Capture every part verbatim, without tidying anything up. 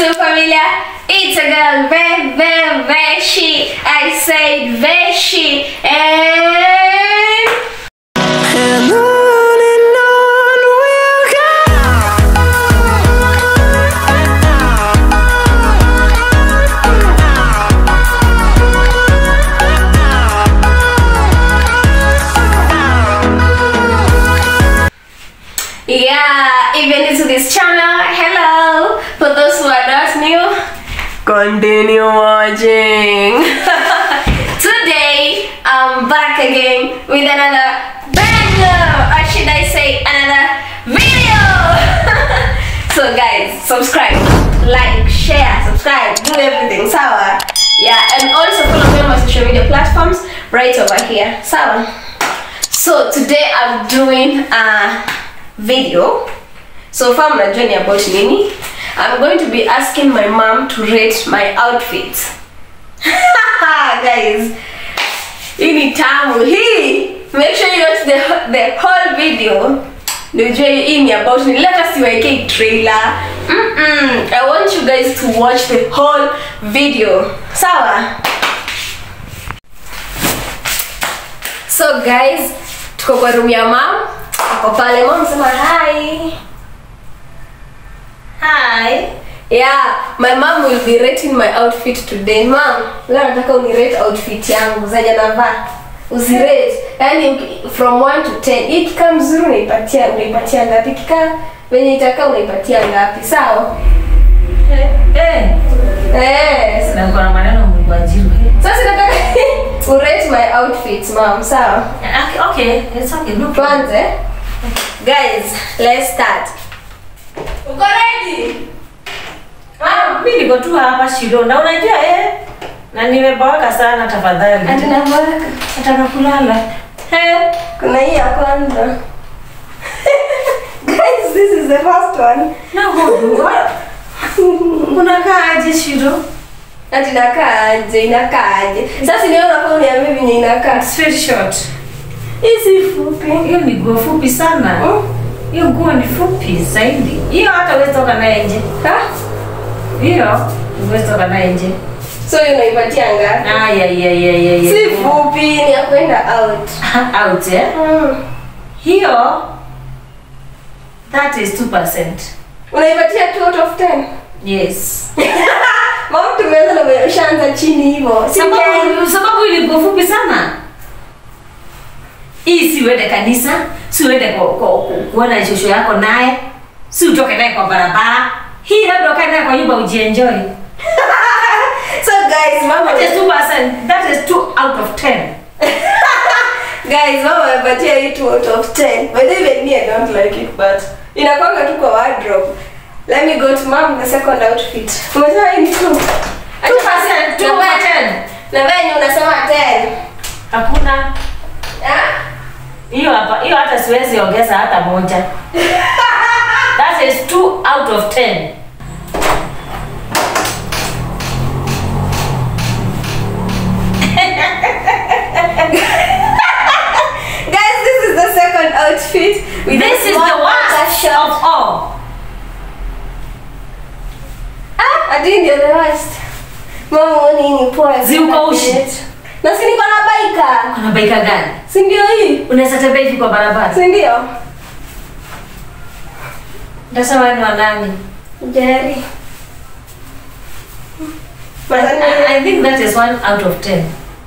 YouTube familia, it's a girl, Ve Ve Veshi. I said Veshi, and and on and on we'll go. Yeah, if you're new to this channel, hello. For those who are not new, Continue watching. today I'm back again with another banger, or should I say another video. So guys, subscribe, like, share, subscribe, do everything, sawa. Yeah, and also follow me on my social media platforms right over here, sawa. So today I'm doing a video. So far I'm journey about nini. I'm going to be asking my mom to rate my outfits. Guys, hii ni tamu hii. Make sure you watch the the whole video. Nijue hii ni about ni. Let us see trailer. Mm -mm. I want you guys to watch the whole video. Sawa? So guys, tuko kwa room ya mom. Ako pale, mom sema hi. Hi. Yeah, my mom will be rating my outfit today. Mom, leo nataka unirate outfit yangu zenye navaa. Uzirate. Yaani from one to ten. Hii kika mzuri unaipatia, unaipatia ngapi? Kika venye itakaa unaipatia ngapi? Sawa? Eh. Eh. Eh, Sina kwa na maneno mwajiru. sasa nataka urate my outfit, mom. Sawa? Okay, it's okay. No problem. Tuanze. Guys, let's start. Uko ready? Ah, mimi niko tu hapa Shiro. Na unajua eh na nimeboeka sana tafadhali. Ati naboeka. Nataka kulala. Eh, kuna hii ya kwanza. Guys, this is the first one. Na hudu. Unakaa aje Shiro? Ati nakaa aje, inakaa aje. Sasa niona kwa uniambia venye inakaa. It's very short. Hizi fupi. Hiyo ni nguo fupi sana. Hiyo nguo ni fupi zaidi. Hiyo hata huwezi toka naye nje. Ha? Hiyo huwezi toka naye nje. So hiyo unaipatia ngapi? Ah, yeah, yeah, yeah, yeah, yeah. Si fupi, ni ya kwenda out. Out, eh? Mm. Hiyo that is two percent. Unaipatia two out of ten? Yes. Mama tumeanza na ushaanza chini hivyo. Si Sababu gani? sababu ilikuwa fupi sana. Hii si uende kanisa, si uende kwa kuona shosho yako naye, si utoke naye kwa barabara. Hii labda ukae naye kwa nyumba ujienjoy. So guys, mama That is two percent. That is two out of ten. Guys, mama amepatia hii two out of ten. But even me, I don't like it, but inakwanga tu kwa wardrobe. Let me go to mom, the second outfit. Umesema hii ni two. two percent, two over ten. Na venye unasema ten. Hakuna. Ah? Hiyo hapa, hiyo hata siwezi ongeza hata moja. That is two out of ten. Guys, this is the second outfit. With This is the worst of all. Ah, I didn't do the worst. Mama, wani ni poa. Ziukaushi. Na si niko na baika. Kuna baika gani? Si ndio hii? Unaweza tembea hivi kwa barabara. Si ndio? Ndasema wewe ni wa nani? Jerry. I, I think that is one out of ten.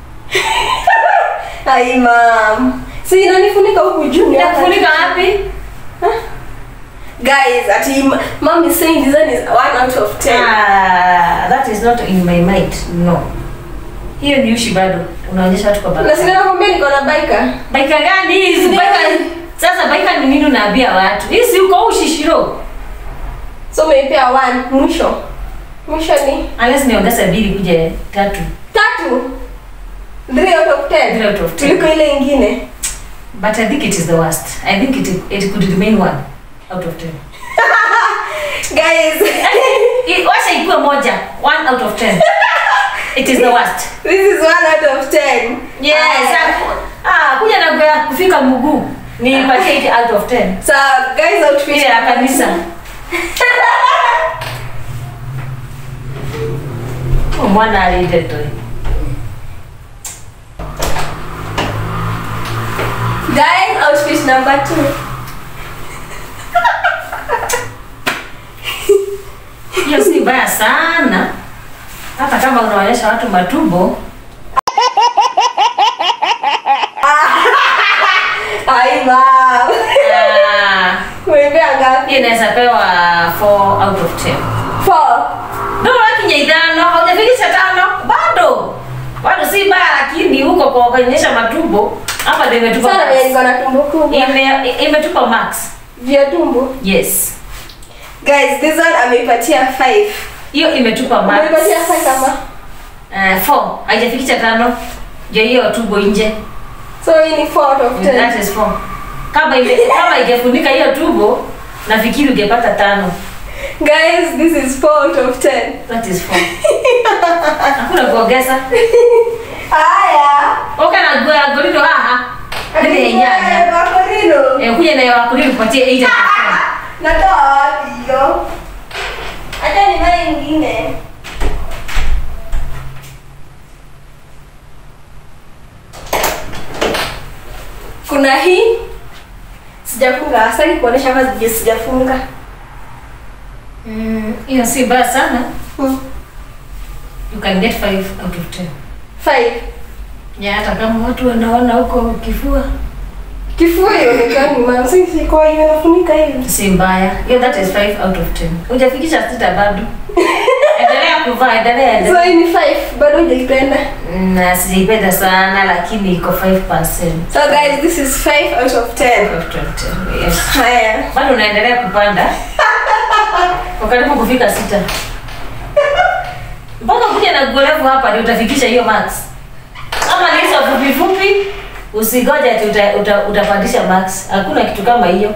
Ai mom. Si inanifunika huku juu. Inakufunika wapi? Huh? Guys, ati mom is saying this one is one out of ten. Ah, that is not in my mind. No. Hiyo ni ushi bado. Unaonyesha watu kwa Na si barabara. ninakwambia niko na baika. Baika gani hizi? Ndio. Baika sasa baika ni nini unaambia watu? Hizi uko ushi Shiro. So umeipea one mwisho. Mwisho ni Unless niongeze mbili kuje tatu. tatu. three out of ten. three out of ten. Tuliko ile ingine. But I think it is the worst. I think it it could remain one out of ten. Guys, I- Wacha ikuwe moja, one out of ten. It is the worst. this is one out of ten. Yes. Ah, kuja na kwa kufika mguu. Ni patie it out of ten. So guys, outfit Ile ya kanisa. mwana aliteto. Guys, outfit number two. Hiyo si mbaya sana. Hata kama unaonyesha watu matumbo. Ai mom. Ah, Umepea ngapi? hiyo inaweza pewa four out of ten. Four. Ndio lakini idano, haujafikisha tano. Bado. Bado si mbaya lakini huko kwa kuonyesha matumbo. Hapa ndio imetupa. Sana mimi niko na tumbo kubwa. Ime imetupa max. Vya tumbo. Yes. Guys, this one ameipatia five. Hiyo imetupa max. Ameipatia five kama. Eh, four. Haijafikisha tano. Je, hiyo tumbo nje. So hii ni four out of ten. That is four. Kama ime kama ingefunika hiyo tumbo, nafikiri ungepata tano. Guys, this is four out of ten. That is four. Hakuna kuongeza. Haya. Oka na goya golino haha. Ndio nyanya. Wakorino. Eh, kuja na wako nini kupatie eight out of ten. Natoa wapi hiyo? Acha ni mara nyingine. Kuna hii sijafunga, sasa kuonesha kama zije sijafunga. Mm, hiyo si baya sana. Hmm. You can get five out of ten. Five. Ya hata kama watu wanaona huko kifua. Kifua ionekani mama, sisi kwa hiyo nafunika hivi. Si mbaya. Hiyo that is five out of ten. Hujafikisha sita bado. Endelea kuvaa, endelea. So endelea. hii ni five, bado hujaipenda. Na sijaipenda sana lakini iko five percent. So guys, this is five out of ten. Out of ten. Yes. Haya. Bado unaendelea kupanda. Kwa karibu kufika sita. Mpaka kuja na golevu hapa ndio utafikisha hiyo max. Kama ni hizo fupi fupi, usigoje ati uta, uta, utapandisha max. Hakuna kitu kama hiyo.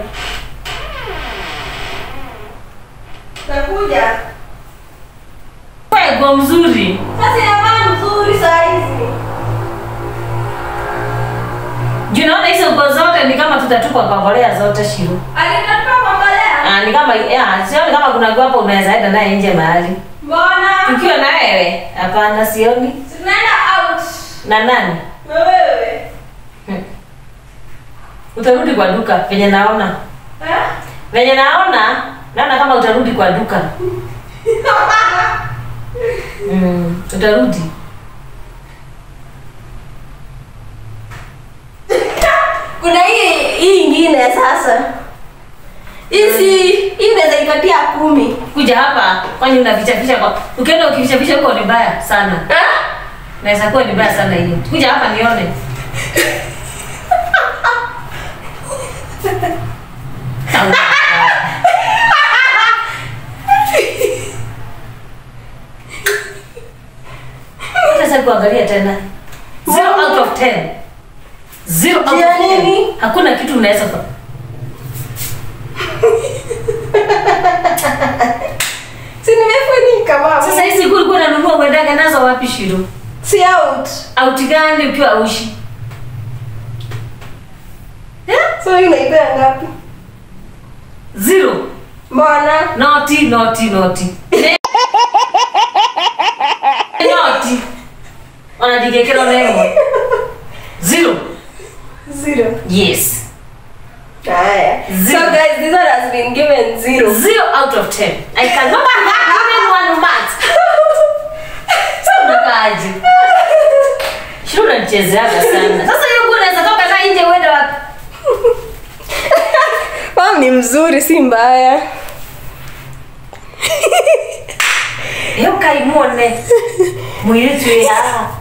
Nakuja. Wewe go mzuri. Sasa inavaa mzuri saa hizi. Juu naona hizo nguo zote ni kama tutatupa kwa mbolea zote Shiro. Alinatoka kwa mbolea. Ah, ni kama ya, sioni kama kuna nguo hapo unaweza enda naye nje mahali. Mbona? Tukiwa na wewe, hapana sioni. Tunaenda out. Na nani? Na wewe. Hmm. Utarudi kwa duka venye naona. Eh? Venye naona, naona kama utarudi kwa duka. Mm, utarudi. Kuna hii hii ingine sasa. Hizi hii inaweza ikatia kumi. Kuja hapa, kwani unaficha ficha kwa. Ukienda ukificha ficha huko ni mbaya sana. Eh? Naweza kuwa ni mbaya sana hiyo. Kuja hapa nione. Sasa kuangalia tena. Zero out of ten. Zero out of Ya ten. nini? Hakuna kitu unaweza kwa. Si nimefunika mama. Sasa hizi nguo ulikuwa unanunua uendaga nazo wapi Shiro? Si out. Out gani ukiwa ushi? Eh? So hii unaipea ngapi? Zero. Mbona? Naughty, naughty, naughty. Naughty. Wanajigekera leo. Zero. Zero. Yes. Haya. Zero. So guys, this one has been given zero. Zero out of ten. I cannot even one mark. Sasa kaji. Shiro unanichezeaga sana. Sasa hiyo nguo unaweza toka na nje uende wapi? Mama ni mzuri, si mbaya. Hiyo kaimone. Mwiretu ya.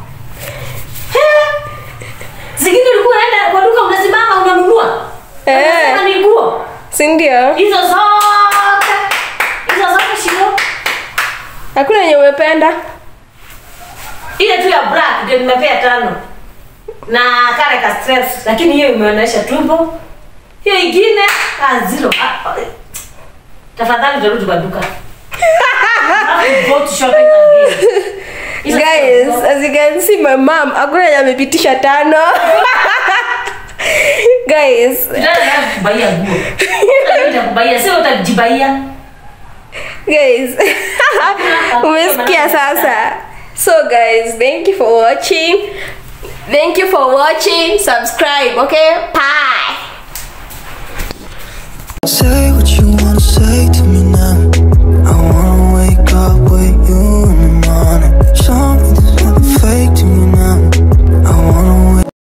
Zingine ulikuwa unaenda kwa duka unasimama unanunua. Eh. Unasema ni nguo. Si ndio? Hizo zote. Hizo zote Shiro. Hakuna yenye umependa? Ile tu ya black ndio nimepea tano. Na kale ka stress lakini hiyo imeonyesha tumbo. Hiyo ingine ah zero. Ah, ah. Tafadhali utarudi kwa duka. Go to shopping again. Hizo Guys, zote. as you can see my mom, hakuna yenye amepitisha tano. Guys, Ndio kubaia nguo. Ndio kubaia sio utajibaia. guys. Umesikia sasa? So guys, thank you for watching. Thank you for watching. Subscribe, okay? Bye. Say what you wanna say to me now.